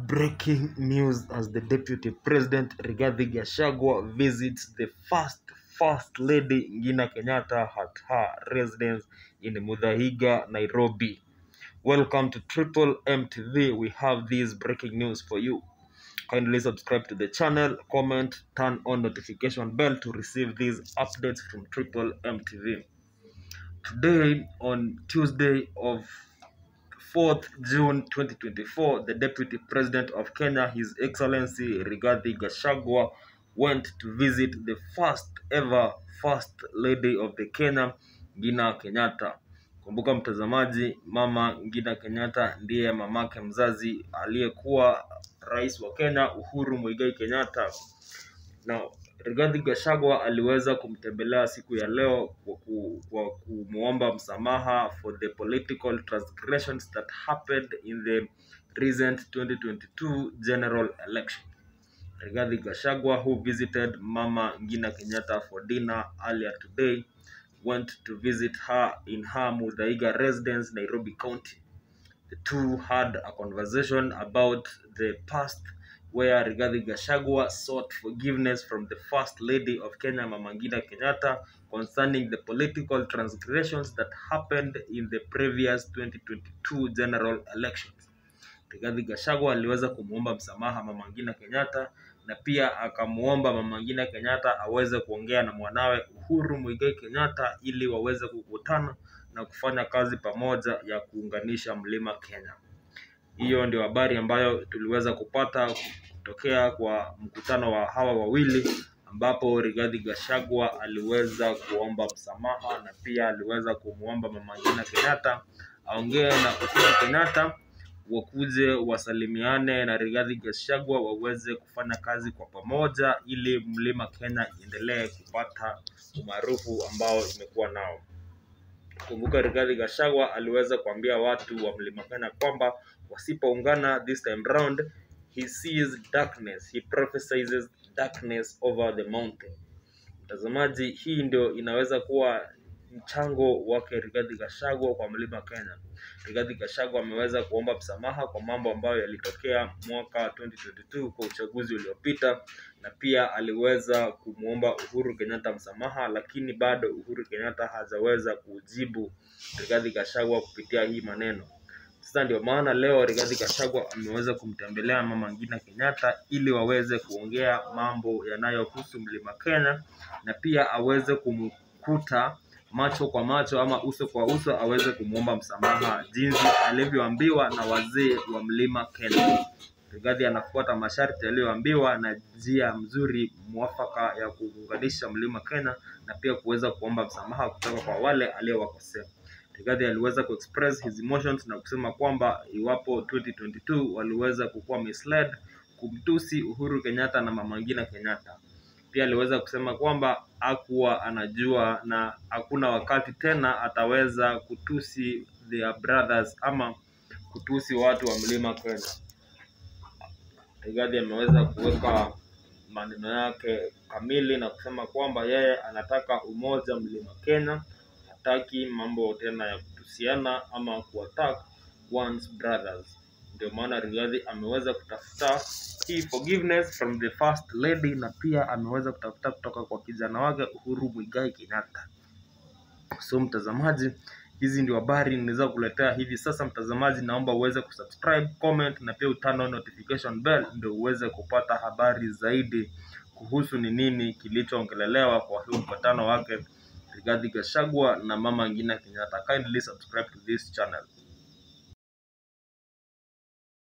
Breaking news as the Deputy President Rigathi Gachagua visits the First Lady Ngina Kenyatta at her residence in Muthaiga, Nairobi. Welcome to Triple M TV. We have this breaking news for you. Kindly subscribe to the channel, comment, turn on notification bell to receive these updates from Triple M TV. Today, on Tuesday of 4th June 2024, the Deputy President of Kenya, His Excellency Rigathi Gachagua, went to visit the first ever First Lady of the Kenya, Ngina Kenyatta. Kumbuka mtazamaji, Mama Ngina Kenyatta ndiye mamake mzazi aliyekuwa rais wa Kenya Uhuru Muigai Kenyatta. Na Rigathi Gachagua aliweza kumtembelea siku ya leo kwa kumuomba msamaha for the political transgressions that happened in the recent 2022 general election. Rigathi Gachagua, who visited Mama Ngina Kenyatta for dinner earlier today, went to visit her in her Muthaiga residence, Nairobi County. The two had a conversation about the past, where Rigathi Gachagua sought forgiveness from the First Lady of Kenya, Mama Ngina Kenyatta, concerning the political transgressions that happened in the previous 2022 general elections. Rigathi Gachagua aliweza kumuomba msamaha Mama Ngina Kenyatta, na pia akamuomba Mama Ngina Kenyatta aweze kuongea na mwanawe Uhuru Muigai Kenyatta ili waweze kukutana na kufanya kazi pamoja ya kuunganisha mlima Kenya. Hiyo ndio habari ambayo tuliweza kupata kutokea kwa mkutano wa hawa wawili, ambapo Rigathi Gachagua aliweza kuomba msamaha na pia aliweza kumuomba Mama Ngina Kenyatta aongee na Uhuru Kenyatta, wakuje wasalimiane na Rigathi Gachagua waweze kufanya kazi kwa pamoja ili mlima Kenya endelee kupata umaarufu ambao imekuwa nao. Kumbuka Rigathi Gachagua aliweza kuambia watu wa mlima Kenya kwamba wasipoungana this time round, he sees darkness, he prophesies darkness over the mountain. Mtazamaji, hii ndio inaweza kuwa mchango wake Rigathi Gachagua kwa mlima Kenya. Rigathi Gachagua ameweza kuomba msamaha kwa mambo ambayo yalitokea mwaka 2022 kwa uchaguzi uliopita, na pia aliweza kumuomba Uhuru Kenyatta msamaha, lakini bado Uhuru Kenyatta hajaweza kujibu Rigathi Gachagua kupitia hii maneno. Sasa ndio maana leo Rigathi Gachagua ameweza kumtembelea Mama Ngina Kenyatta ili waweze kuongea mambo yanayohusu mlima Kenya, na pia aweze kumkuta macho kwa macho ama uso kwa uso, aweze kumuomba msamaha jinsi alivyoambiwa na wazee wa mlima Kenya. Rigathi anafuata masharti aliyoambiwa na njia mzuri mwafaka ya kuunganisha mlima Kenya, na pia kuweza kuomba msamaha kutoka kwa wale aliyowakosea. Rigathi aliweza kuexpress his emotions na kusema kwamba iwapo 2022 waliweza kukuwa misled kumtusi Uhuru Kenyatta na Mama Ngina Kenyatta. Pia aliweza kusema kwamba hakuwa anajua na hakuna wakati tena ataweza kutusi their brothers ama kutusi watu wa mlima Kenya. Rigathi ameweza kuweka maneno yake kamili na kusema kwamba yeye anataka umoja mlima Kenya, hataki mambo tena ya kutusiana ama kuattack one's brothers. Ndio maana Rigathi ameweza kutafuta hii forgiveness from the First Lady, na pia ameweza kutafuta kutoka kwa kijana wake Uhuru Muigai Kenyatta. So mtazamaji, hizi ndio habari ninaweza kuletea hivi sasa. Mtazamaji, naomba uweze kusubscribe, comment na pia turn on notification bell ndio uweze kupata habari zaidi kuhusu ni nini kilichoongelelewa kwa huu mkutano wake Rigathi Gachagua na Mama Ngina Kenyatta. Kindly subscribe to this channel.